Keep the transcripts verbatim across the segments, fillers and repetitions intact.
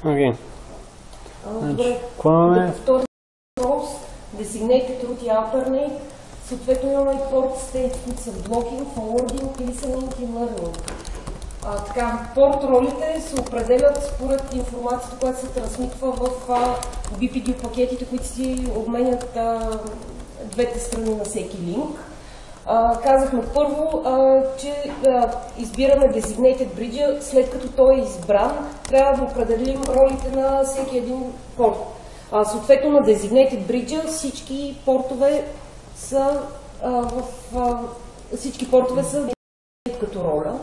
Окей. Добре, да повторим roles, designated root и alternate. Съответно имаме и port state, които са blocking, forwarding, listening и learning. А, така, порт ролите се определят според информацията, която се трансмитва в а, би пи ди пакетите, които си обменят а, двете страни на всеки линк. А, казахме първо, а, че а, избираме Designated Bridge, след като той е избран, трябва да определим ролите на всеки един порт. А, съответно на Designated Bridge всички портове са а, в а, всички портове са като роля.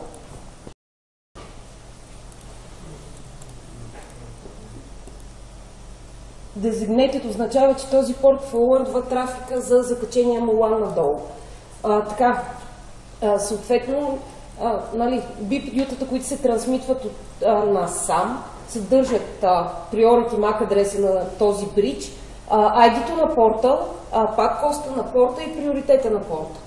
Designated означава, че този порт форвардва трафика за закачения му лан надолу. А, така, а, съответно, а, нали, би пи ди-тата, които се трансмитват от а, насам, съдържат priority MAC адреса на този бридж, ай ди-то на порта, а, пак коста на порта и приоритета на порта.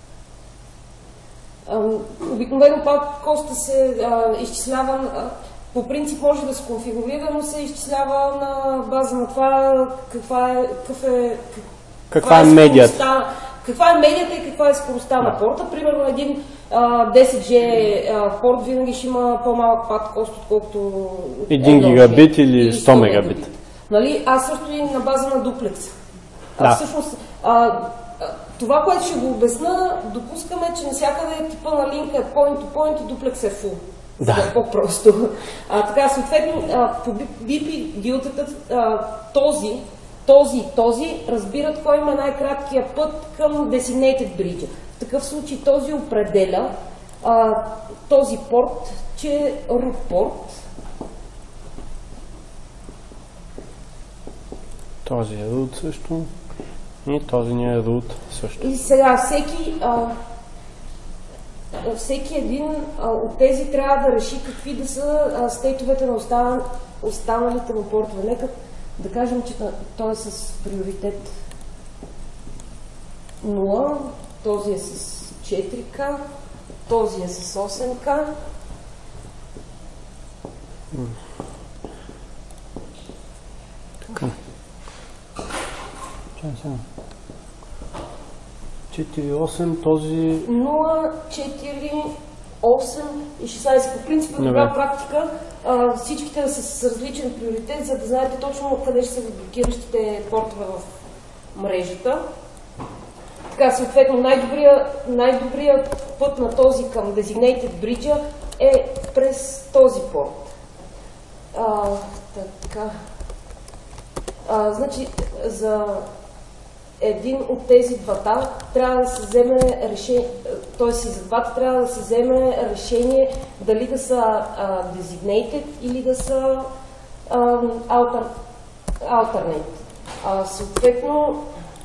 А, обикновено пак коста се а, изчислява, а, по принцип може да се конфигурира, но се изчислява на база на това каква е, какъв е, каква е медията. Каква е медията и каква е скоростта на порта. Примерно един а, десет джи а, порт винаги ще има по-малък пад кост, отколкото един гигабит или сто мегабит. Нали? А също и на база на дуплекс. Да. А, всъщност, а, това, което ще го обясна, допускаме, че навсякъде типа на линка е point-to-point и дуплекс е full. Да. За по-просто. А, така, съответно, а, по би пи ди-тата този Този и този разбират кой има най-краткия път към Designated Bridge. В такъв случай този определя а, този порт, че е root порт. Този е root също. И този ни е root също. И сега всеки, а, всеки един а, от тези трябва да реши какви да са а, стейтовете на останал, останалите му портове. Нека да кажем, че той е с приоритет нула, този е с четири К, този е с осем К. Така. четири осем, този... нула, четири, осем и шестнайсет. По принцип е добра практика а, всичките да са с различен приоритет, за да знаете точно къде ще са блокиращите портове в мрежата. Така, съответно, най-добрият най-добрия път на този към Designated Bridge е през този порт. А, така. А, значи, за един от тези двата трябва да се вземе решение, т.е. и за двата трябва да се вземе решение дали да са а, designated или да са а, alter, alternate. А, съответно,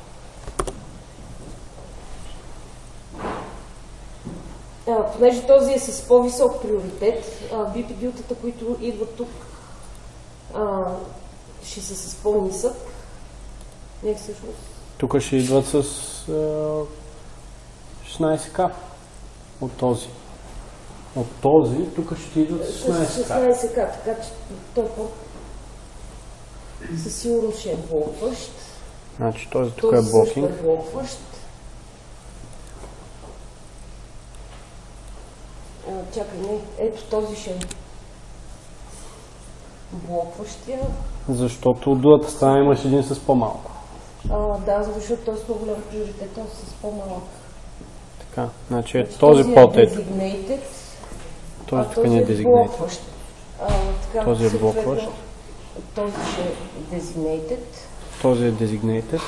а, понеже този е с по-висок приоритет, би пи ди-тата, които идват тук, а, ще са с по-нисък. Не всъщност. Тук ще идват с шестнайсет К от този. От този, тук ще идват с шестнайсет К. шестнайсет К, така че той със сигурност ще е блокващ. Значи този тук е блокинг. Този е блокващ. А, чакай, не, ето този ще е блокващия. Защото от другата страна имаш един с по-малко. А, да, защото той е с по-голям приоритет, той е с по-малък. Така, значи е този порт е. Този тук не е designated. Този е блокващ. Този ще е designated. Този е designated.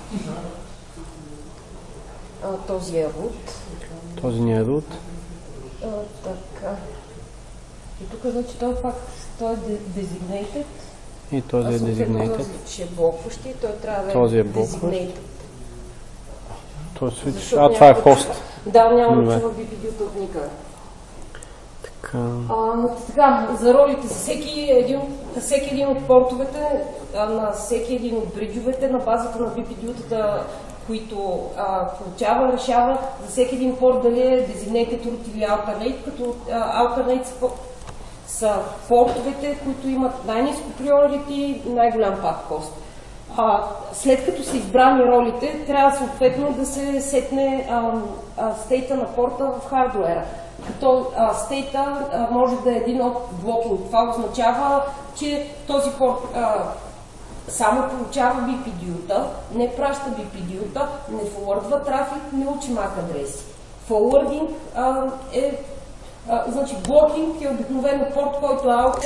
А, този е root. Този не е root. А, така. И тук значи той пак той е designated. И този е designated. Този ще е блокващ и той трябва да е този е designated. Този switch. А, това е хост. Да, няма да чува би пи ди-то от никъде. Така. А, така, за ролите за всеки един, всеки един от портовете, а, на всеки един от бриджовете, на базата на би пи ди-тата, които а, получава, решава за всеки един порт дали е designated root или alternate, като а, alternate са портовете, които имат най-ниско приорити и най-голям пат кост. А, след като са избрани ролите, трябва съответно да се сетне а, а, стейта на порта в хардуера. Като а, стейта а, може да е един от блокинг. Това означава, че този порт а, само получава би пи ди-та, не праща би пи ди-та, не форвардва трафик, не учи мак адреси. Форвардинг е, а, значи блокинг е обикновено порт, който е аут,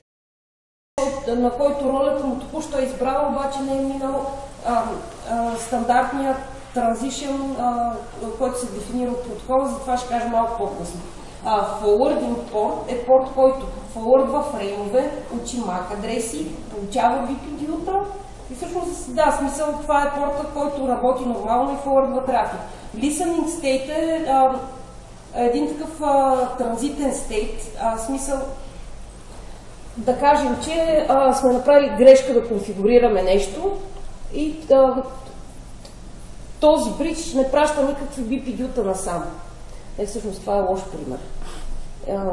на който ролята му току-що е избрала, обаче не е минал а, а, стандартният транзишън, който се дефинира от протокола, затова ще кажа малко по-късно. Forwarding порт е порт, който форвардва фреймове, учи мак адреси, получава би пи ди-та и всъщност, да, смисъл, това е порта, който работи нормално и форвардва трафик. Listening state е а, един такъв а, транзитен стейт, а, смисъл, да кажем, че а, сме направили грешка да конфигурираме нещо и а, този бридж не праща никакви би пи ди-та насам. Е, всъщност това е лош пример. А,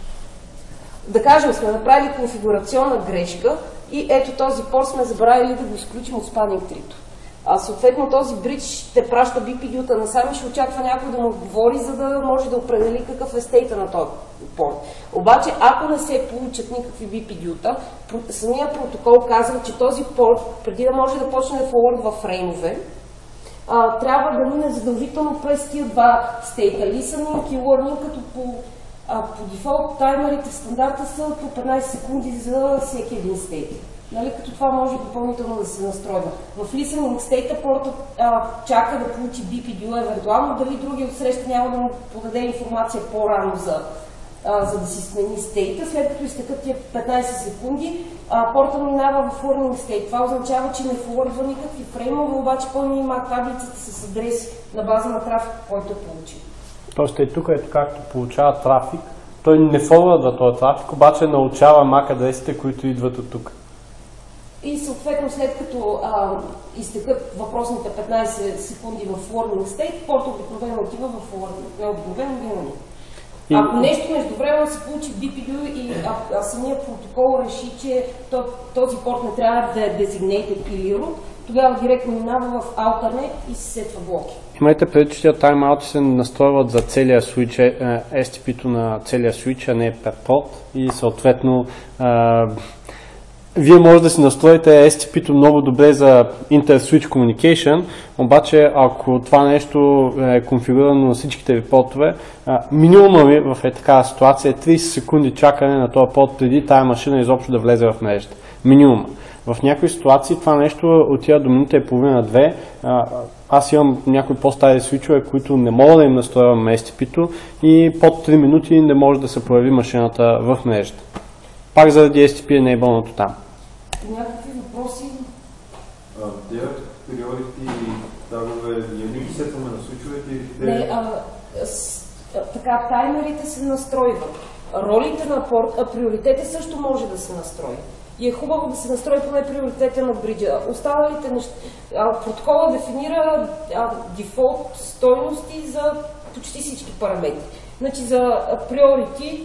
да кажем, сме направили конфигурационна грешка и ето този порт сме забравили да го изключим от spanning tree-то. А съответно този бридж ще праща би пи ди-та насам и ще очаква някой да му говори, за да може да определи какъв е стейта на този порт. Обаче, ако не се получат никакви би пи ди-та, самия протокол казва, че този порт, преди да може да почне да форвардва фреймове, а, трябва да мине задължително през тия два стейта, listening и learning, като по, а, по дефолт таймерите в стандарта са по петнайсет секунди за всеки един стейт. Нали, като това може допълнително да се настройва. В listening state портът а, чака да получи би пи ди, евентуално дали другия отсреща няма да му подаде информация по-рано за, а, за да си смени стейта. След като изтекат тия петнайсет секунди, а, порта минава в learning state. Това означава, че не форвардва никакви фреймове, обаче пълни има таблицата с адреси на база на трафик, който е получил. Тоест и тук, ето както получава трафик, той не форвардва този трафик, обаче научава мак адресите, които идват от тук. И съответно, след като а, изтекат въпросните петнайсет секунди в learning state, порта обикновено отива в learning. Не обикновено, винаги. И... Ако нещо междувременно се получи би пи ди и а, а самият протокол реши, че този порт не трябва да е designated или root, тогава директно минава в alternate и се сетва блоки. Имайте предвид, че тайм-аути се настройват за целия switch, ес ти пи-то на целия switch, а не per порт и съответно а, вие може да си настроите ес ти пи-то много добре за Inter-Switch Communication, обаче ако това нещо е конфигурирано на всичките ви портове, минимум ви в е такава ситуация е трийсет секунди чакане на този порт преди тая машина изобщо да влезе в мрежата. Минимум. В някои ситуации това нещо отива до минута и половина-две. Аз имам някои по-стари свичове, които не мога да им настроявам ес ти пи-то и под три минути не може да се появи машината в мрежата. Пак заради ес ти пи не е бълното там. Някакви въпроси? Те периодите и тагове, ние ги сетваме на свичовете или те... Не, а, с, а, така, таймерите се настройват. Ролите на порт, а приоритета също може да се настрои. И е хубаво да се настрои поне приоритета на бриджа. Останалите неща, а, протокола дефинира а, дефолт стойности за почти всички параметри. Значи за приорити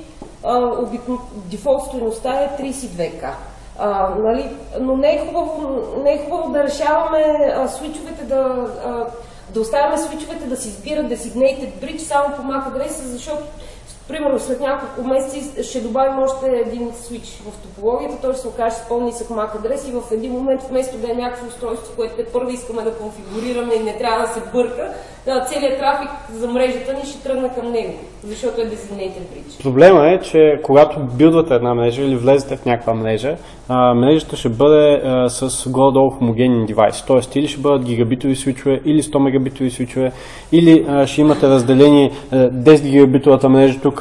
дефолт стойността е трийсет и две ка. А, нали? Но не е хубаво, не е хубаво да решаваме а, свичовете да, а, да оставяме свичовете да си избират designated bridge само по мак адреса, защото примерно след няколко месеца ще добавим още един свич в топологията, той ще се окаже с по-нисък мак адрес и в един момент вместо да е някакво устройство, което първо искаме да конфигурираме и не трябва да се бърка, целият трафик за мрежата ни ще тръгне към него, защото е designated bridge. Проблема е, че когато билдвате една мрежа или влезете в някаква мрежа, а, мрежата ще бъде а, с горе-долу хомогенни девайси, т.е. или ще бъдат гигабитови свичове, или сто мегабитови свичове, или а, ще имате разделени а, десет гигабитовата мрежа тук,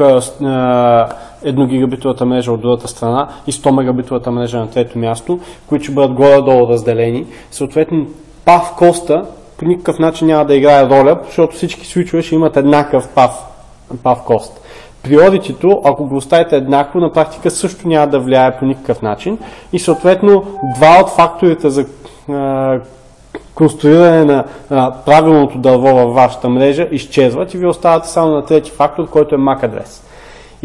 едно гигабитовата мрежа от другата страна и сто мегабитовата мрежа на трето място, които ще бъдат горе-долу разделени. Съответно, паф коста по никакъв начин няма да играе роля, защото всички свичове ще имат еднакъв паф кост. Приоритито, ако го оставите еднакво, на практика също няма да влияе по никакъв начин и съответно два от факторите за а, конструиране на а, правилното дърво във вашата мрежа изчезват и ви оставате само на трети фактор, който е мак адрес.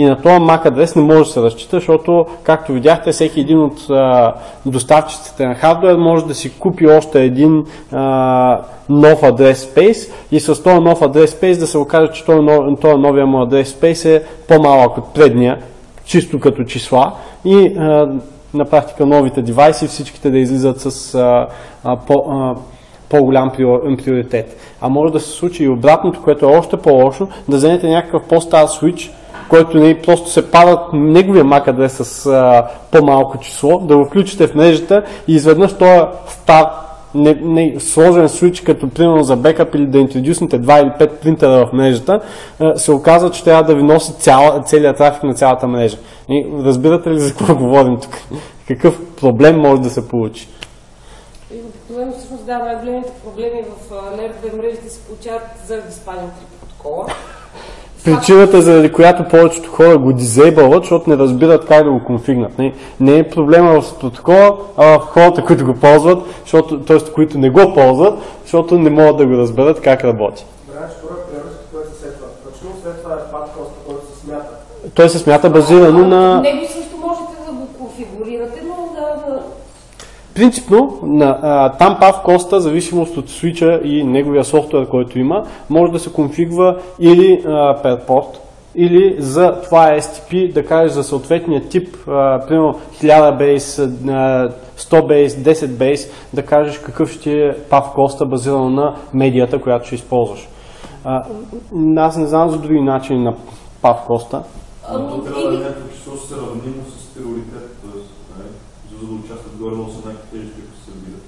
И на този MAC адрес не може да се разчита, защото, както видяхте, всеки един от а, доставчиците на хардуер може да си купи още един а, нов адрес спейс и с този нов адрес спейс да се окаже, че този, нов, този новия му адрес спейс е по-малък от предния, чисто като числа и а, на практика новите девайси всичките да излизат с а, а, по, а, по-голям приоритет. А може да се случи и обратното, което е още по-лошо, да вземете някакъв по-стар switch, който не просто се падат неговия MAC адрес с а, по-малко число, да го включите в мрежата и изведнъж този стар не, не, сложен switch, като примерно за бекъп или да интродюснете два или пет принтера в мрежата, а, се оказва, че трябва да ви носи цяла, целият трафик на цялата мрежа. И разбирате ли за какво говорим тук? Какъв проблем може да се получи? Обикновено всъщност да, най-големите проблеми в Layer две мрежите се получават заради спален три протокола. Причината, заради която повечето хора го дизейбълват, защото не разбират как да го конфигнат. Не, не е проблема в протокола, а в хората, които го ползват, т.е. които не го ползват, защото не могат да го разберат как работи. Добре, втора приоритет, който се сетва. Точно след това е пат коста, който се смята. Той се смята базирано на... Него също можете да го конфигурирате, но да... Принципно, на, а, там пав коста, зависимост от свича и неговия софтуер, който има, може да се конфигва или а, per порт, или за това ес ти пи, да кажеш за съответния тип, а, примерно хиляда бейс, сто бейс, десет бейс, да кажеш какъв ще е пав коста, базирано на медията, която ще използваш. А, аз не знам за други начини на пав коста. Но то трябва да е някакво число сравнимо с приоритет, т.е. за да участват горе-долу са някакви тежки, които се събират.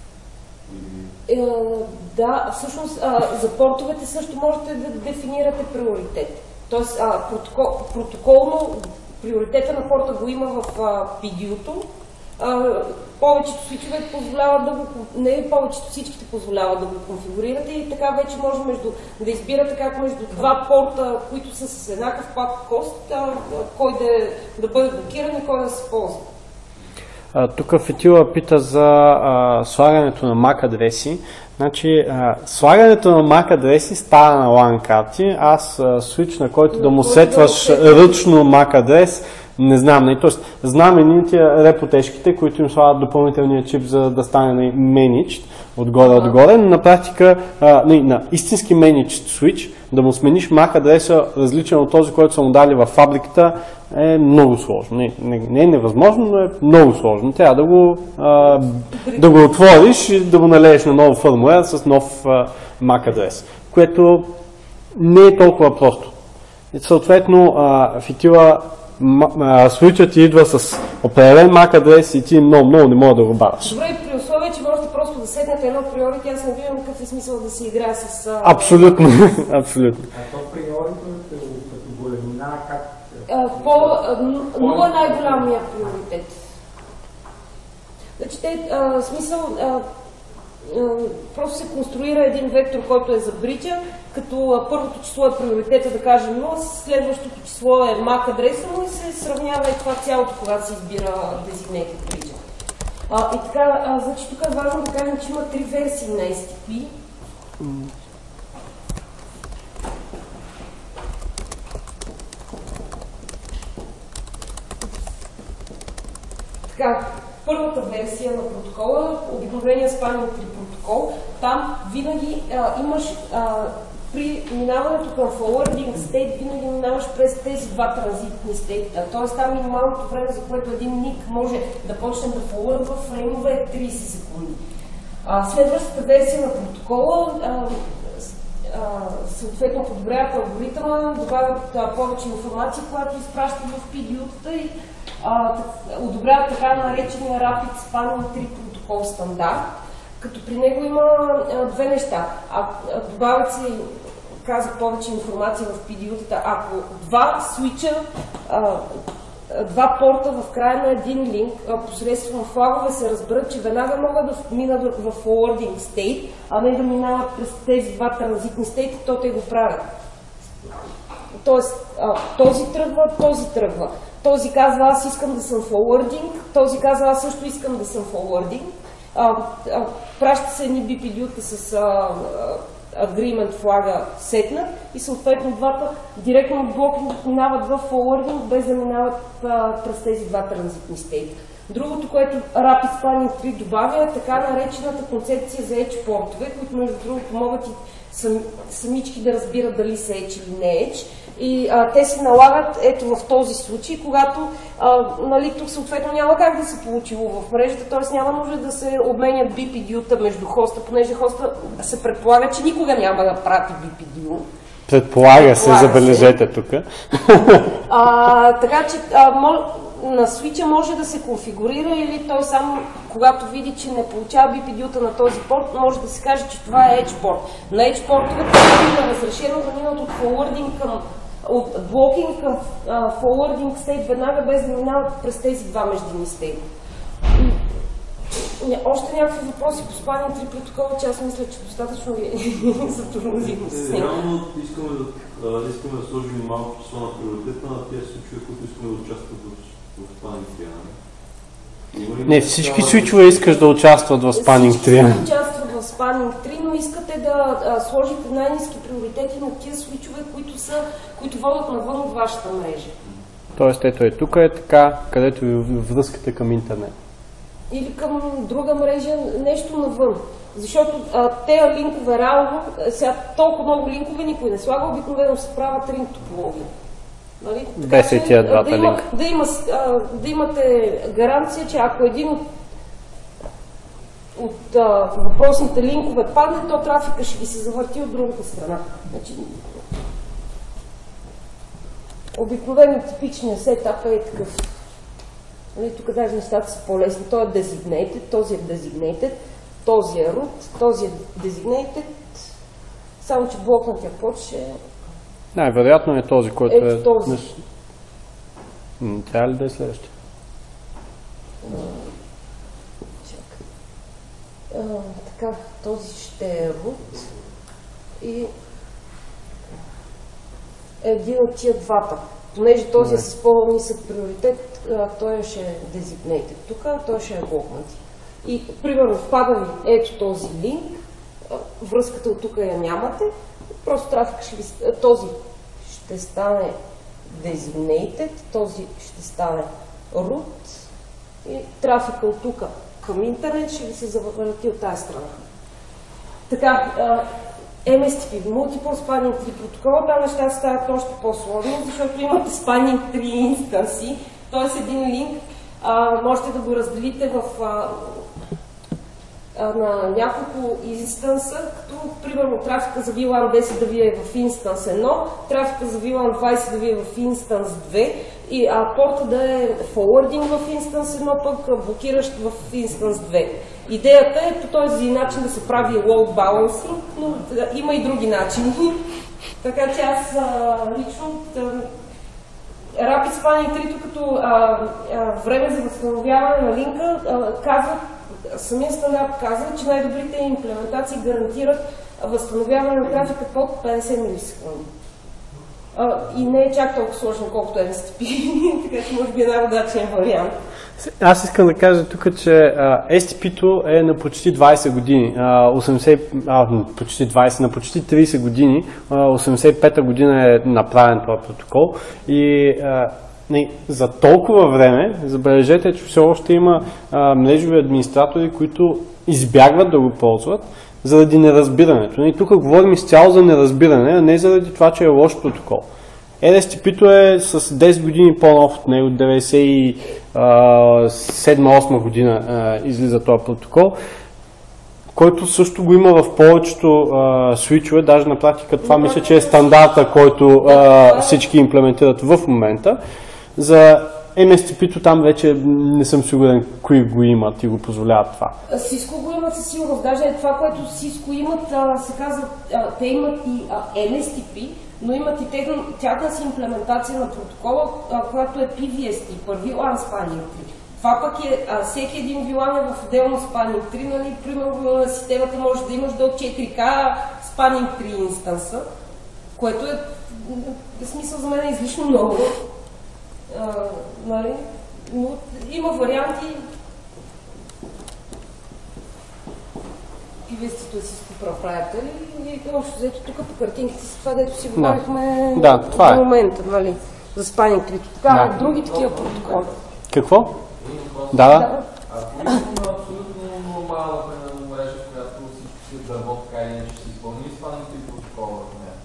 Е, да, всъщност а, за портовете също можете да дефинирате приоритет. Тоест а, протокол, протоколно приоритета на порта го има в а, пи ди ю-то. Повечето свичове позволяват да го, не повечето, всичките позволяват да го конфигурирате и така вече може между, да избирате как между два порта, които са с еднакъв пат кост, а, кой да, да бъде блокиран и кой да се ползва. Тук Фетила пита за а, слагането на MAC адреси. Значи, а, слагането на MAC адреси става на лан карти. Аз а, свич, на който да му сетваш ръчно MAC адрес, не знам. Не. Тоест, знам едни тия репотешките, които им слагат допълнителния чип, за да стане managed отгоре-отгоре, но на практика а, не, на истински managed switch, да му смениш MAC адреса различен от този, който са му дали във фабриката, е много сложно. Не, не, не е невъзможно, но е много сложно. Трябва да го, а, да го отвориш и да го налееш на нов фърмуер с нов а, MAC адрес, което не е толкова просто. И съответно, а, Фитила, свичът ти идва с определен MAC адрес и ти много, много не мога да го баваш. Добре, при условие, че можете просто да седнете едно приорите, аз не виждам какъв е смисъл да се играе с... А... Абсолютно, абсолютно. А то приорите като големина, как... По нула най-голямия приоритет. Значи, те, а, смисъл, а, а, просто се конструира един вектор, който е за бриджа, като а, първото число е приоритета, да кажем нула, следващото число е MAC адреса му и се сравнява и това цялото, когато се избира designated бриджа. А, и така, а, значи тук е важно да кажем, че има три версии на ес ти пи. Така, първата версия на протокола, обикновения спален три протокол, там винаги а, имаш а, при минаването към forwarding state, винаги минаваш през тези два транзитни стейта. Т.е. там минималното време, за което един ник може да почне да форвардва фреймове е трийсет секунди. А, следващата версия на протокола а, а, съответно подобряват алгоритъма, добавят а, повече информация, която изпращат в пи ди ю-тата и а, одобряват така наречения Rapid Spanning три протокол стандарт, като при него има а, две неща. А, а, добавят се, казах, повече информация в пи ди ю-тата. Ако два свича, а, два порта в края на един линк, а, посредством флагове се разберат, че веднага могат да минат в forwarding state, а не да минават през тези два транзитни стейта, то те го правят. Тоест, а, този тръгва, този тръгва. Този казва, аз искам да съм forwarding, този казва, аз също искам да съм forwarding. А, а, праща се едни би пи ди ю-та с а, agreement флага сетнат и съответно двата директно от блокинг минават в forwarding, без да минават а, през тези два транзитни стейта. Другото, което Rapid Spanning три добавя, е така наречената концепция за edge портове, които между другото могат и сам, самички да разбират дали са edge или не edge. И а, те се налагат ето в този случай, когато а, нали, тук съответно няма как да се получило в мрежата, т.е. няма нужда да се обменят би пи ди ю-та между хоста, понеже хоста се предполага, че никога няма да прати би пи ди ю. Предполага се, забележете тук. Така че а, мож, на свича може да се конфигурира или той само, когато види, че не получава би пи ди ю-та на този порт, може да се каже, че това е edge порт. На edge портовете е разрешено да минат от forwarding към от блокинг към uh, forwarding стейт веднага, без да минават през тези два междинни стейта. Още някакви въпроси по Spanning три протокола, че аз мисля, че достатъчно ви затормозим с него. Реално искаме да, искаме да сложим малко число на приоритета на тези случаи, които искаме да участват в, в Spanning три. Не, всички свичове искаш да участват в Spanning три. Всички участват в Spanning три, но искате да а, сложите най-низки приоритети на тия свичове, които, са, които водят навън от вашата мрежа. Тоест, ето е тук е така, където ви връзката към интернет. Или към друга мрежа, нещо навън. Защото а, тези линкове реално, сега толкова много линкове никой не слага, обикновено се правят ринг топология. Нали? Без и тия двата да, има, линка. да, има, а, да имате гаранция, че ако един от, от а, въпросните линкове падне, то трафика ще ви се завърти от другата страна. Значи, обикновено типичният сетап е такъв. Нали, тук даже нещата са по-лесни. Той е designated, този е designated, този е root, този е designated, само че блокнатия порт ще е... Най-вероятно е този, който Ето е... този. Не трябва ли да е следващия? А, така, този ще е root и един от тия двата. Понеже този е с по-нисък приоритет, той ще е designated тук, той ще е блокнат. И, примерно, впада ви ето този линк, връзката от тук я нямате, просто трафик ще ви, този ще стане designated, този ще стане root и трафика от тук към интернет ще ви се завърти от тази страна. Така, ем ес ти пи, Multiple Spanning три протокола, там нещата стават още по-сложни, защото имате Spanning три инстанси, т.е. един линк а, можете да го разделите в, а, а, на няколко инстанса, като примерно трафика за ви лан десет да ви е в инстанс едно, трафика за ви лан двайсет да ви е в инстанс две и а, порта да е forwarding в инстанс едно, пък блокиращ в инстанс две. Идеята е по този начин да се прави load balancing, но да, има и други начини. Така че аз а, лично да, Rapid Spanning три, като а, а, време за възстановяване на линка, а, казва, самия стандарт казва, че най-добрите имплементации гарантират възстановяване на трафика под петдесет милисекунди. А, и не е чак толкова сложно, колкото ем ес ти пи, така че може би е най-удачен вариант. Аз искам да кажа тук, че uh, ес ти пи-то е на почти двайсет години, uh, осемдесет, а, почти двайсет, на почти трийсет години, uh, осемдесет и пета година е направен този протокол и uh, не, за толкова време, забележете, че все още има uh, мрежови администратори, които избягват да го ползват заради неразбирането. И тук говорим изцяло за неразбиране, а не заради това, че е лош протокол. ен ес ти пи-то е с десет години по-нов от него, деветдесет и седма-осма година а, излиза този протокол, който също го има в повечето а, свичове, даже на практика това мисля, че е стандарта, който а, всички имплементират в момента. За ем ес ти пи-то там вече не съм сигурен кои го имат и го позволяват това. Cisco го имат със сигурност. Даже това, което Cisco имат, а, се казва, а, те имат и а, ен ес ти пи, но имат и тяхна си имплементация на протокола, а, която е пи ви ес ти, ви лан Spanning три. Това пък е, а, всеки един ви лан е в отделно Spanning три, нали, примерно на системата може да имаш до четири К Spanning три инстанса, което е, в смисъл за мен е излишно много. А, нали, но има варианти. вие сте тук приятели и общо взето тук по картинките си това, дето си Да. говорихме Да, това до е. момента, нали? За спанингто. Така, Да. други такива протоколи. Какво? Да, да. Ако има абсолютно нормална примерно мрежа, в която всичко си дърво така или иначе се изпълни, спанингто и протокола в нея.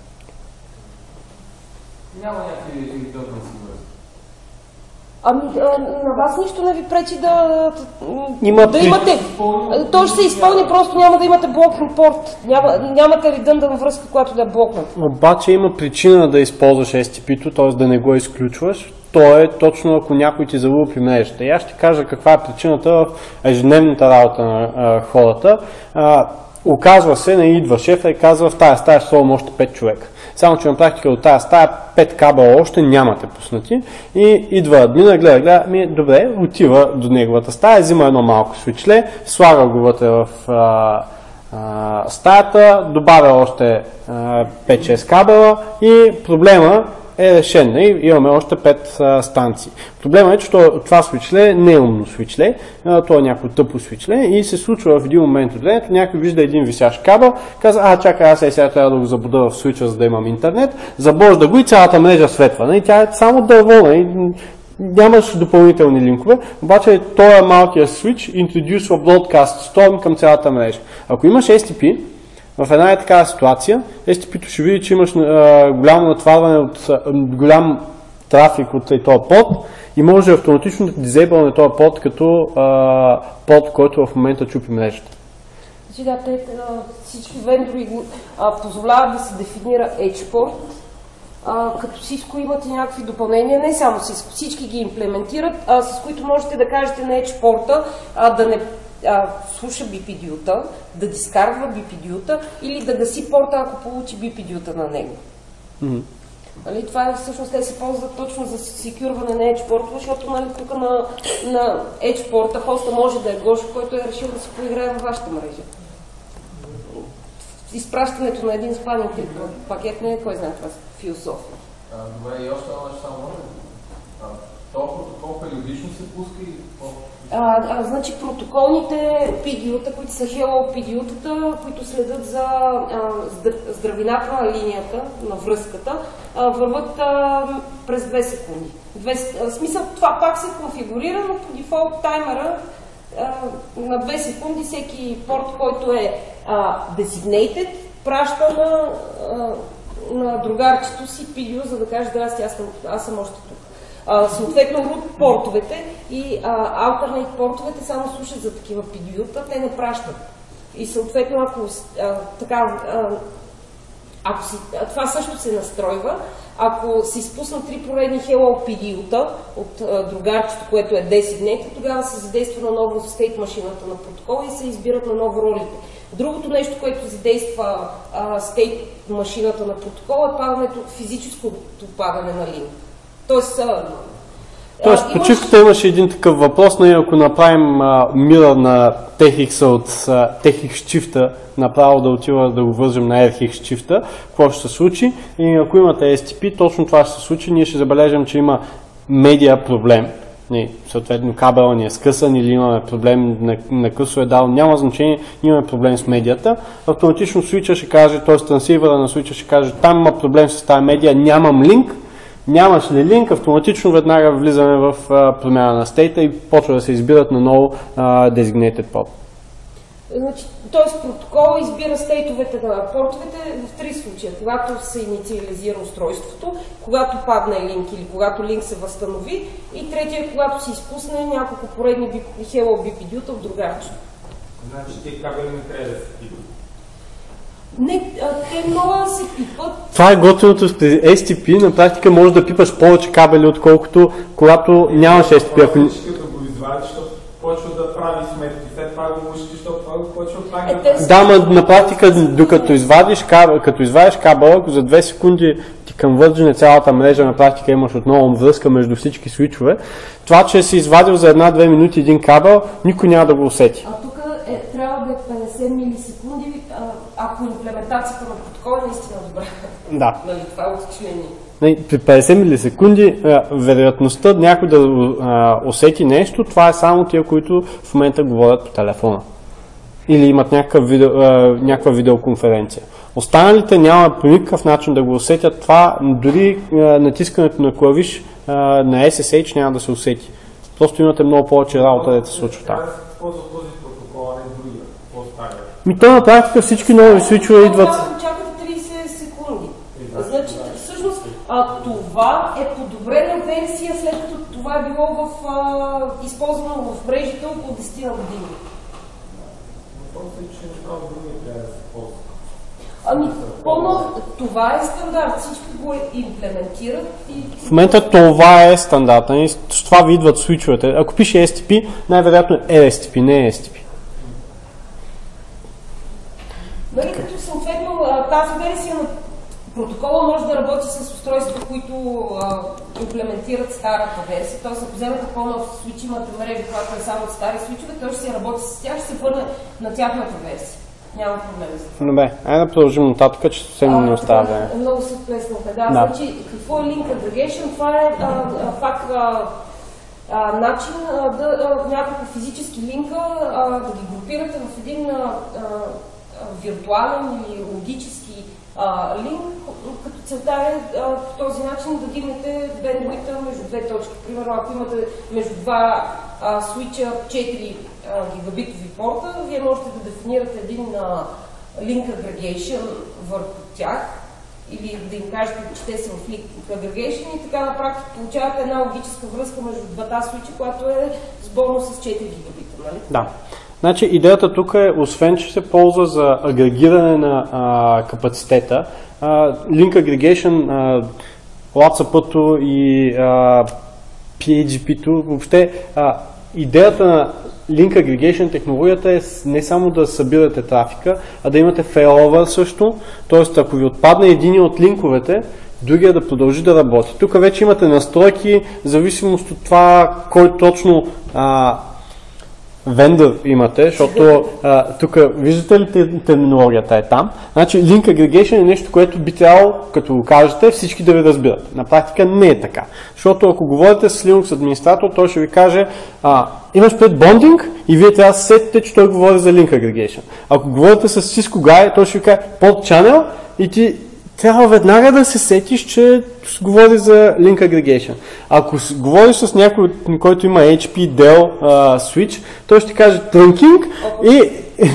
Няма някакви редънданси връзки. Ами, а, на вас нищо не ви пречи да, Има да при- имате. Той ще се изпълни, просто няма да имате блокнат порт. Няма, нямате редъндан връзка, която да е блокнат. Обаче има причина да използваш ес ти пи-то, т.е. да не го изключваш. То е точно ако някой ти залува при мрежата. И аз ще кажа каква е причината в ежедневната работа на а, хората. А, оказва се, не идва шефа и казва, в тази стая ще сложим още пет човека. Само че на практика от тази стая пет кабела още нямате пуснати. И идва админа, гледа, гледа, ми добре, отива до неговата стая, взима едно малко свичле, слага го вътре в а, а, стаята, добавя още а, пет-шест кабела и проблема е решен. И имаме още пет а, станции. Проблема е, че това свичле не е умно свичле, а, то е някакво тъпо свичле и се случва в един момент от времето, някой вижда един висящ кабел, казва, а чакай, аз сега трябва да го забуда в свича, за да имам интернет, забожда го и цялата мрежа светва. И тя е само дърво, и нямаш допълнителни линкове, обаче този малкият свич интродюсва broadcast storm към цялата мрежа. Ако имаш ес ти пи, в една е такава ситуация, ес ти пи-то ще види, че имаш а, голямо натварване от а, голям трафик от този порт и може автоматично да дизейбълне този порт като а, порт, който в момента чупи мрежата. Значи да, те, а, всички вендори го а, позволяват да се дефинира Edge port, а, като Cisco имате някакви допълнения, не само Cisco, всички ги имплементират, а, с които можете да кажете на Edge порта а, да не а, слуша би пи ди-та, да дискарва би пи ди-та или да гаси порта, ако получи би пи ди-та на него. Mm-hmm. Нали, това е всъщност те се ползват точно за секюрване на Edge порта, защото нали, тук на, на Edge порта хоста може да е Гошо, който е решил да се поиграе във вашата мрежа. Изпращането на един спанинг пакет не е кой знае това философия. Добре, и още едно нещо само може. Това протокол периодично се пуска и... А, а, значи протоколните пи ди ю-та, които са Hello пи ди ю-тата, които следят за а, здравината на линията, на връзката, а, върват а, през две секунди. Две, а, смисъл, това пак се конфигурира, но по дефолт таймера а, на две секунди всеки порт, който е а, designated, праща на, а, на другарчето си пи ди ю, за да каже, здрасти, аз съм, аз съм още тук. Uh, съответно, root портовете и uh, alternate портовете само слушат за такива пи ди ю-та, те не пращат. И съответно, ако uh, така, uh, ако си, uh, това също се настройва, ако се изпуснат три поредни Hello пи ди ю-та от uh, другарчето, което е designated, тогава се задейства на ново state машината на протокола и се избират на ново ролите. Другото нещо, което задейства uh, state машината на протокола е падането, физическото падане на линия. Тоест, а, Тоест, а, почивката имаш... имаше един такъв въпрос, но ако направим а, мира на T H X от а, T H X чифта, направо да отива да го вържем на R H X чифта, какво ще се случи? И ако имате ес ти пи, точно това ще се случи. Ние ще забележим, че има медиа проблем. Не, съответно кабела ни е скъсан или имаме проблем на, на късо е дал, няма значение, имаме проблем с медията. Автоматично свича ще каже, т.е. трансивъра на свича ще каже, там има проблем с тази медиа, нямам линк. Нямаш ли линк, автоматично веднага влизаме в а, промяна на стейта и почва да се избират на ново а, designated port. Значи, т.е. протокола избира стейтовете на портовете в три случая. Когато се инициализира устройството, когато падне линк или когато линк се възстанови и третия, когато се изпусне няколко поредни Hello би пи ди-та в другарче. Значи ти кабели не трябва да се пипат. Не, а, те могат да се пипат. Това е готиното с ес ти пи, на практика можеш да пипаш повече кабели, отколкото когато нямаш ес ти пи. Ако... Да го извадиш, защото почва да прави сметки, след това го мушки, защото това почва пак Е, да те прави. Да, ма на практика, докато извадиш кабел, като извадиш кабела, ако за две секунди ти конвърджне цялата мрежа, на практика имаш отново връзка между всички свичове, това, че си извадил за една-две минути един кабел, никой няма да го усети. А тук е, трябва да е петдесет милисекунди, а, ако имплементацията на протокола е наистина добра. Да. Нали, това е уточнение. При петдесет милисекунди вероятността някой да а, усети нещо, това е само тия, които в момента говорят по телефона. или имат някакъв видео, а, някаква видеоконференция. Останалите няма по никакъв начин да го усетят това, дори а, натискането на клавиш а, на Ес Ес Ейч няма да се усети. Просто имате много повече работа да се случва там. Ми то на практика всички нови свичове идват... Чакате трийсет секунди. Значи, всъщност, а, това е подобрена версия, след като това е било в, а, използвано в мрежите около десет на години. Ами, по-нов, това е стандарт, всички го имплементират и... В момента това е стандарт, нали? С това ви идват свичовете. Ако пише Ес Ти Пи, най-вероятно е Ар Ес Ти Пи, не е Ес Ти Пи. Нали, като съответно тази версия на протокола може да работи с устройства, които а, имплементират старата версия. Тоест, ако вземете по-нов свич, имате мрежа, която е само от стари свичове, той ще се работи с тях, ще се върне на тяхната версия. Няма проблем за това. Добре, айде да продължим нататък, че съвсем не остава време. Много се плеснахме. Да, да. Значи, какво е Link Aggregation? Това е а, а, пак а, а, начин а, да а, няколко физически линка а, да ги групирате в един а, а, виртуален или логически а, линк, като целта е а, по този начин да дигнете бендвита между две точки. Примерно, ако имате между два а, свича четири а, гигабитови порта, вие можете да дефинирате един а, link aggregation върху тях или да им кажете, че те са в link aggregation и така на практика получавате една логическа връзка между двата свича, която е с бонус с четири гигабита, нали? Да. Значи идеята тук е, освен че се ползва за агрегиране на а, капацитета, а, Link Aggregation, а, WhatsApp-то и а, Пи Ейч Джи Пи-то, въобще а, идеята на Link Aggregation технологията е не само да събирате трафика, а да имате failover също, т.е. ако ви отпадне един от линковете, другия да продължи да работи. Тук вече имате настройки, в зависимост от това кой точно а, вендор имате, защото тук виждате ли терминологията е там. Значи Link Aggregation е нещо, което би трябвало, като го кажете, всички да ви разбират. На практика не е така. Защото ако говорите с Linux администратор, той ще ви каже, а, имаш пред бондинг и вие трябва да се сетите, че той говори за Link Aggregation. Ако говорите с Cisco Guy, той ще ви каже под channel и ти трябва веднага да се сетиш, че говори за Link Aggregation. Ако говориш с някой, който има Ейч Пи, Dell, uh, Switch, той ще каже Trunking и...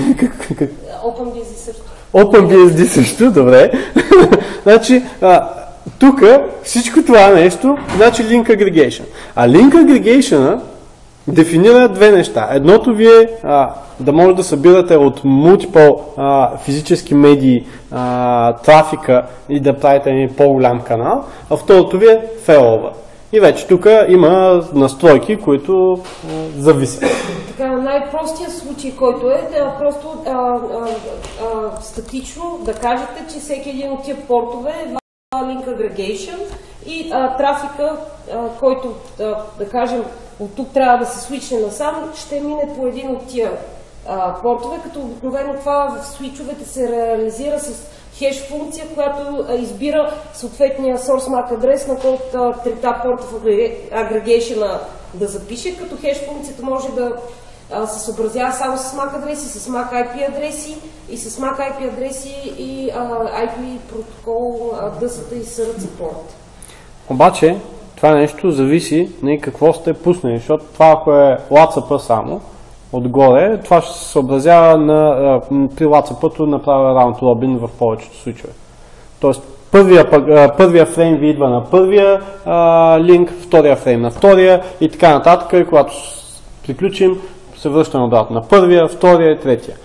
OpenBSD също. OpenBSD също, добре. Значи, тук всичко това нещо, значи Link Aggregation. А Link Aggregation дефинира две неща. Едното ви е а, да може да събирате от multiple а, физически медии а, трафика и да правите един по-голям канал, а второто ви е failover. И вече тук има настройки, които а, зависят. Така, най-простият случай, който е, да просто а, а, а, статично да кажете, че всеки един от тия портове е Link Aggregation и а, трафика, а, който, а, да кажем, от тук трябва да се свичне насам, ще мине по един от тия а, портове, като обикновено това в свичовете се реализира с хеш функция, която а, избира съответния source MAC адрес, на който трета порта в агрегейшена да запише, като хеш функцията може да а, се съобразява само с MAC адреси, с MAC Ай Пи адреси и с MAC Ай Пи адреси и а, Ай Пи протокол, Ди Ес Ей и Ес Ар Си порт. Обаче, това нещо зависи на какво сте пуснали, защото това ако е WhatsApp само, отгоре, това ще се съобразява на, при WhatsApp-то направя раунд робин в повечето случаи. Тоест, първия, първия фрейм ви идва на първия а, линк, втория фрейм на втория и така нататък, и когато приключим, се връщаме обратно на първия, втория и третия.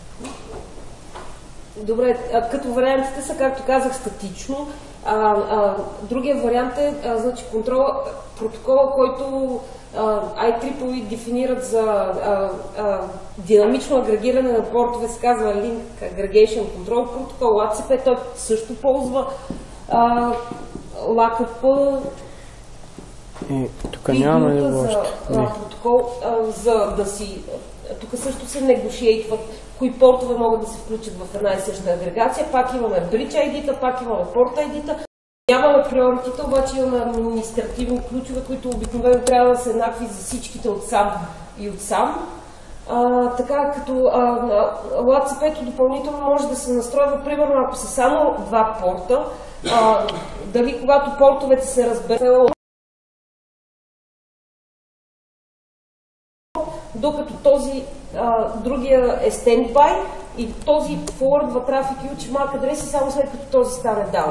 Добре, като вариантите са, както казах, статично. А, а, другия вариант е, а, значи, контрола, протокола, който Ай Три Ипъл И дефинират за а, а, динамично агрегиране на портове, се казва Link Aggregation Control протокол, Ей Си Пи, той също ползва а, Ел А Ка Пи. И тук нямаме ли още? Протокол, а, за да си... Тук също се негошиейтват кои портове могат да се включат в една и съща агрегация. Пак имаме Bridge Ай Ди-та, пак имаме Port Ай Ди-та. Нямаме приоритета, обаче имаме административни ключове, които обикновено трябва да са еднакви за всичките от сам и от сам. А, така като LATSA-пето допълнително може да се настройва, примерно ако са само два порта, а, дали когато портовете се разберат, докато този а, другия е стендбай и този форвардва трафик и учи MAC адреси само след като този стане даун.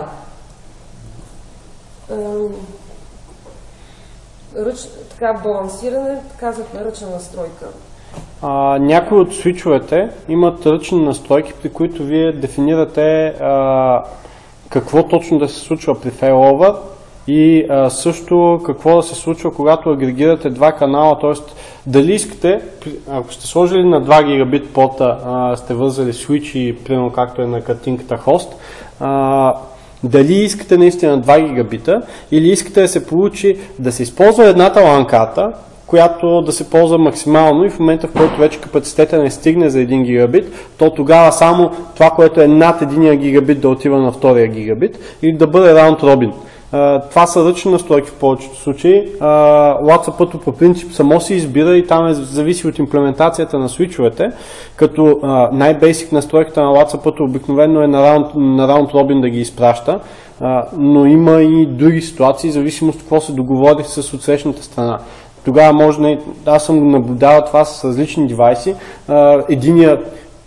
Ръч, така балансиране, казахме ръчна настройка. А, някои от свичовете имат ръчни настройки, при които вие дефинирате а, какво точно да се случва при failover и а, също какво да се случва, когато агрегирате два канала, т.е. дали искате, ако сте сложили на два гигабит порта, а, сте вързали свичи, примерно както е на картинката хост, а, дали искате наистина два гигабита или искате да се получи да се използва едната лан карта, която да се ползва максимално и в момента, в който вече капацитета не стигне за един гигабит, то тогава само това, което е над единия гигабит да отива на втория гигабит или да бъде раунд робин. Това са ръчни настройки в повечето случаи. LATSA-пъто по принцип само се избира и там е зависи от имплементацията на свичовете, като най-бейсик настройката на LATSA-пъто обикновено е на раунд, на раунд робин да ги изпраща, но има и други ситуации, в зависимост от какво се договори с отсрещната страна. Тогава може да... Аз съм наблюдавал това с различни девайси. Единия,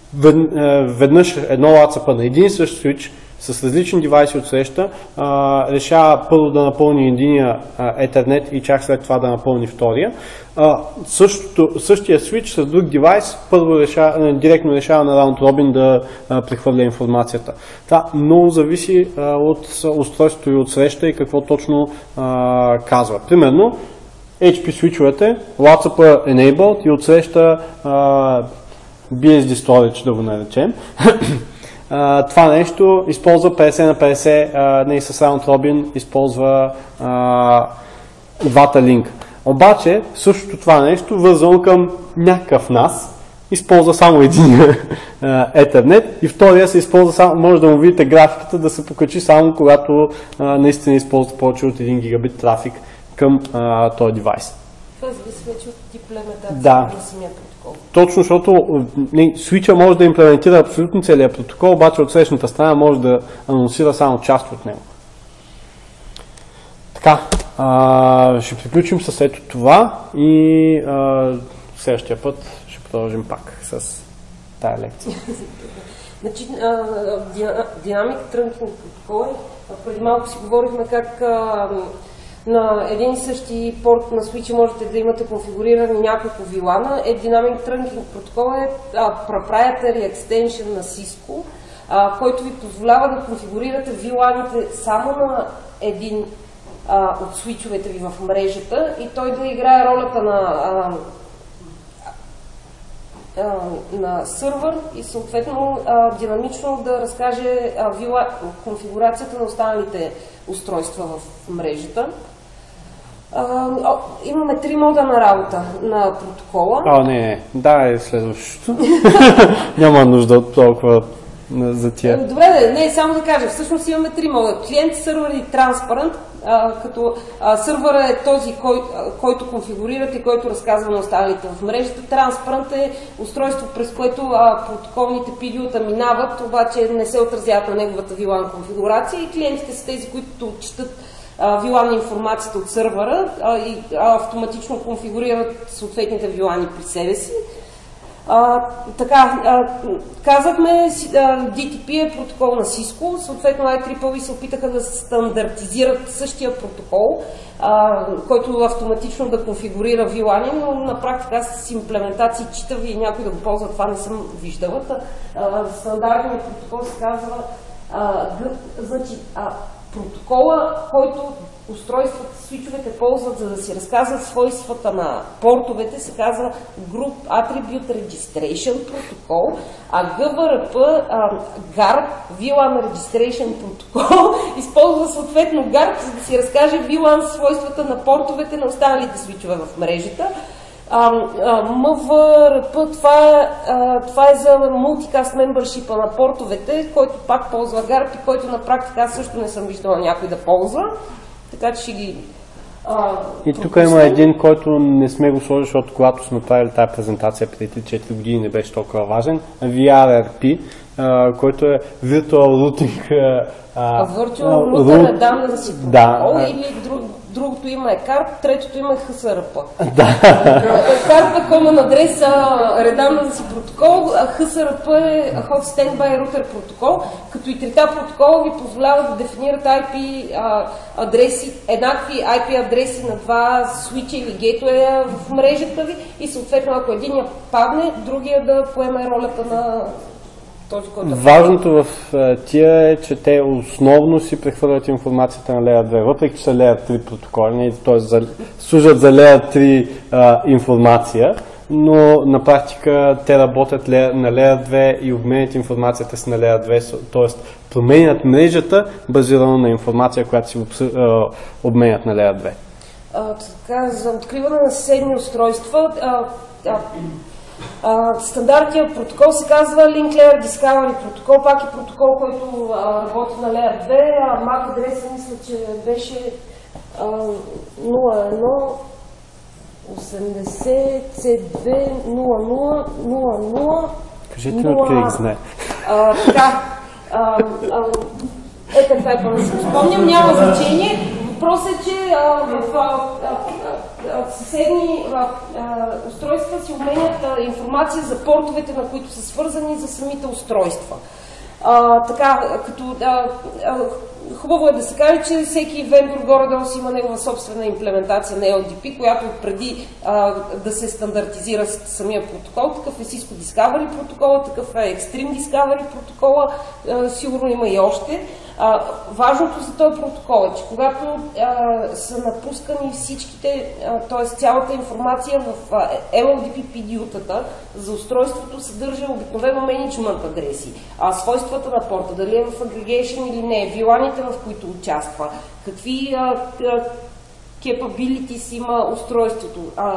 веднъж едно LATSA на един и същ свич с различни девайси от среща решава първо да напълни единия Ethernet и чак след това да напълни втория. Същото, същия свич с друг девайс първо решава, директно решава на раунд робин да прехвърля информацията. Това много зависи от устройството и от среща и какво точно казва. Примерно, Ейч Пи свичовете, LATSA enabled и отсреща uh, Би Ес Ди Storage, да го наречем. uh, това нещо използва петдесет на петдесет, uh, не и с Round Robin, използва uh, двата линка. Обаче, същото това нещо, вързано към някакъв нас, използва само един uh, Ethernet и втория се използва само, може да му видите графиката, да се покачи само когато uh, наистина използва повече от един гигабит трафик към а, този девайс. Това зависи вече от имплементацията да. на самия протокол. Точно, защото не, свича може да имплементира абсолютно целият протокол, обаче от срещната страна може да анонсира само част от него. Така, а, ще приключим с ето това и а, следващия път ще продължим пак с тая лекция. Значи, динамик трънкинг протокол е, преди малко си говорихме как а, на един и същи порт на свичи можете да имате конфигурирани няколко вилана. Е, Dynamic Trunking протокол е а, proprietary extension на Cisco, а, който ви позволява да конфигурирате виланите само на един а, от свичовете ви в мрежата и той да играе ролята на, а, а, на сървър и съответно а, динамично да разкаже а, вила, конфигурацията на останалите устройства в мрежата. А, о, имаме три мода на работа на протокола. А, не, не. Да, е следващото. Няма нужда от толкова за тия. Добре, не, само да кажа. Всъщност имаме три мода. Клиент, сървър и транспарант. А, като а, сървъра е този, кой, а, който конфигурирате и който разказва на останалите в мрежата. Транспарант е устройство, през което а, протоколните пидиота минават, обаче не се отразяват на неговата вилан конфигурация и клиентите са тези, които четат вилан информацията от сървъра а, и а, автоматично конфигурират съответните вилани при себе си. А, така, а, казахме, а, Ди Ти Пи е протокол на Cisco, съответно Ай Три Пъл И се опитаха да стандартизират същия протокол, а, който автоматично да конфигурира вилани, но на практика аз с имплементации читав и някой да го ползва, това не съм виждала. Стандартният протокол се казва а, значи, а, протокола, който устройствата, свичовете ползват, за да си разказват свойствата на портовете, се казва Group Attribute Registration Protocol, а Г В Р П, гарп, вилан Registration Protocol, използва съответно гарп, за да си разкаже вилан свойствата на портовете на останалите свичове в мрежата. М В Р П, това, а, това е за Multicast Membership на портовете, който пак ползва гарп и който на практика аз също не съм виждала някой да ползва. Така че ще ги А, И тук има един, който не сме го сложили, защото когато сме правили тази презентация преди четири години не беше толкова важен. ви ар ар пи, а, който е Virtual Routing. А, Virtual Router е данни за си протокол, да, или друг, другото има е карт, третото има е ха ес ар пи. Да. Карта Common адрес е редамна за си протокол, а ха ес ар пи е Hot Standby Router протокол, като и трите протокола ви позволяват да дефинират ай пи а, адреси, еднакви ай пи адреси на два свича или гейтвея в мрежата ви и съответно ако единия падне, другия да поеме ролята на този, който... Важното в тия е, че те основно си прехвърлят информацията на Layer две, въпреки че са Layer три протоколи, т.е. служат за Layer три а, информация, но на практика те работят на Layer две и обменят информацията си на Layer две, т.е. променят мрежата базирано на информация, която си обменят на Layer две. А, така, за откриване на съседни устройства, а, а, а, стандартният протокол се казва Link Layer Discovery протокол, пак е протокол, който а, работи на Layer две, а мак адреса мисля, че беше а, нула едно осемдесет си две нула нула нула нула. Кажете ми откъде ги знае. Така, а, а, ето това е да си спомням, няма значение. Въпросът е, че а, в а, а, а, съседни а, а, устройства си обменят а, информация за портовете, на които са свързани за самите устройства. А, така, като а, а, хубаво е да се каже, че всеки вендор горе-долу си има негова собствена имплементация на ел ди пи, която преди а, да се стандартизира самия протокол, такъв е Cisco Discovery протокола, такъв е Extreme Discovery протокола, а, сигурно има и още. А, важното за този протокол е, че когато а, са напускани всичките, т.е. цялата информация в а, ел ел ди пи пи ди ю-тата за устройството съдържа обикновено менеджмент адреси, а свойствата на порта, дали е в aggregation или не, виланите, в които участва, какви а, а, capabilities има устройството. А,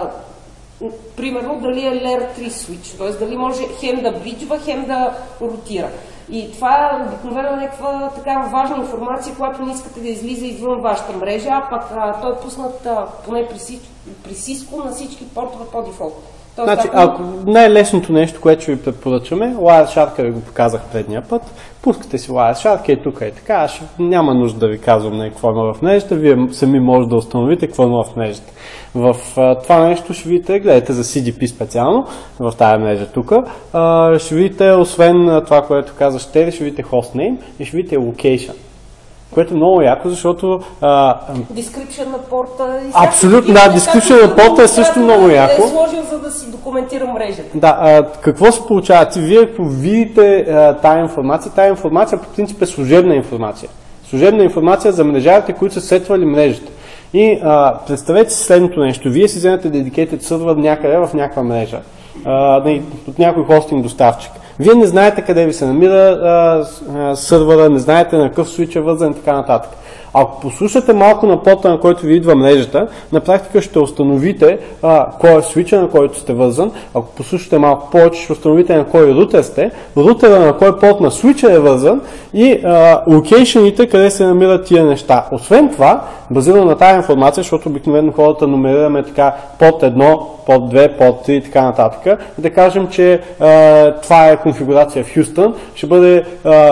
примерно дали е Layer три switch, т.е. дали може хем да бриджва, хем да ротира. И това е обикновено някаква такава важна информация, която не искате да излиза извън вашата мрежа, а пък а, той е пуснат а, поне при, при Cisco на всички портове по дефолт. Тоест, Значи, ако... ако най-лесното нещо, което ще ви предпоръчаме, Wireshark ви го показах предния път, пускате си Wireshark и тук е така, ще, няма нужда да ви казвам не, какво има в мрежата, вие сами може да установите какво има в мрежата. В а, това нещо ще видите, гледайте за си ди пи специално, в тази мрежа тук, а, ще видите, освен това, което казваш Тери, ще видите hostname и ще видите location. Което е много яко, защото... Description на порта... Абсолютно, да, description на порта е също много яко. Е сложил, за да си документира мрежата. Да, а, какво се получава? Вие ако видите тази информация, тази информация по принцип е служебна информация. Служебна информация за мрежарите, които са сетвали мрежата. И а, представете си следното нещо. Вие си вземете dedicated сервер някъде в някаква мрежа. А, от някой хостинг доставчик. Вие не знаете къде ви се намира а, а, сървъра, не знаете на какъв свич е вързан и така нататък. Ако послушате малко на порта, на който ви идва мрежата, на практика ще установите а, кой е свича, на който сте вързан. Ако послушате малко повече, ще установите на кой рутер сте, рутера на кой порт на свича е вързан и локейшените, къде се намират тия неща. Освен това, базирано на тази информация, защото обикновено хората номерираме така порт едно, порт две, порт три и така нататък, да кажем, че а, това е конфигурация в Хюстън, ще бъде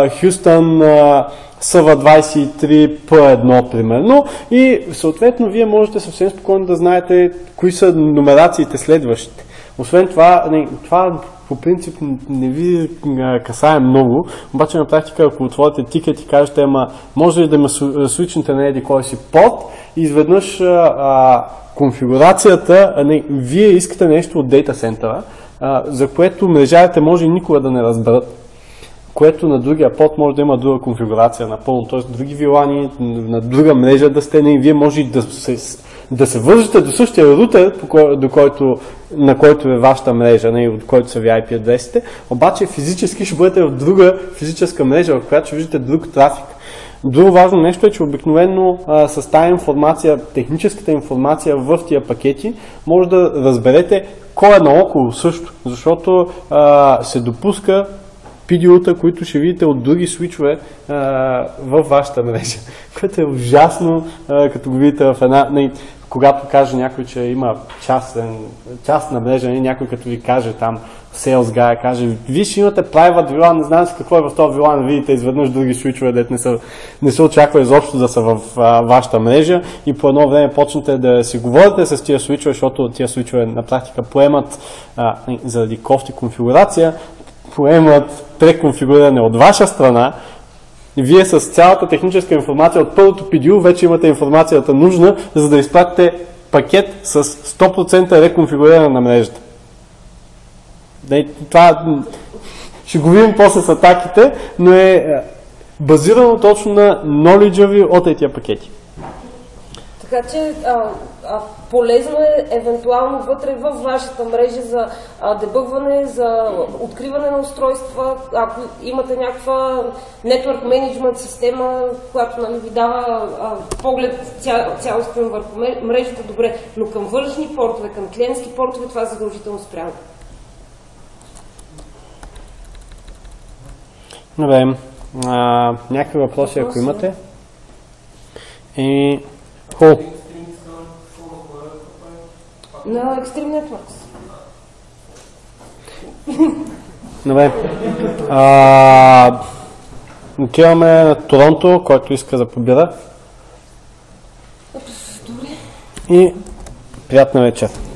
Хюстън Server двайсет и три по едно примерно и съответно вие можете съвсем спокойно да знаете кои са номерациите следващите. Освен това, не, това по принцип не ви касае много, обаче на практика ако отворите тикет и кажете, ама може ли да ме свичнете на еди кой си порт и изведнъж а, конфигурацията, а не, вие искате нещо от дейта центъра, за което мрежарите може никога да не разберат, което на другия порт може да има друга конфигурация напълно, т.е. други вилани, на друга мрежа да сте, и вие може да се, да се вържете до същия рутер, до който, на който е вашата мрежа, не, от който са ви ай пи адресите, обаче физически ще бъдете в друга физическа мрежа, в която ще виждате друг трафик. Друго важно нещо е, че обикновено а, с тази информация, техническата информация в тия пакети, може да разберете кой е наоколо също, защото а, се допуска пи ди ю-та, които ще видите от други свичове във вашата мрежа, което е ужасно, а, като го видите в една... Не, когато каже някой, че има частен, частна мрежа, някой като ви каже там, Sales Guy, каже, виж имате private ви лан, не знам си какво е в този ви лан, видите изведнъж други свичове, дето не се, не се очаква изобщо да са в а, вашата мрежа и по едно време почнете да си говорите с тия свичове, защото тия свичове на практика поемат а, заради кофти конфигурация, поемат преконфигуриране от ваша страна. Вие с цялата техническа информация от първото пи ди ю вече имате информацията нужна, за да изпратите пакет с сто процента реконфигуриране на мрежата. Това ще го видим после с атаките, но е базирано точно на knowledge ви от тези пакети. Така че а, а, полезно е евентуално вътре във вашата мрежа за а, дебъгване, за откриване на устройства, ако имате някаква network management система, която нали, ви дава а, поглед ця, цялостен върху мрежата, добре, но към външни портове, към клиентски портове това е задължително спрямо. Добре, а, някакви въпроси, ако имате? И... Ху. На Extreme Networks. Добре. А, отиваме на Торонто, който иска да победа. Добре. И приятна вечер.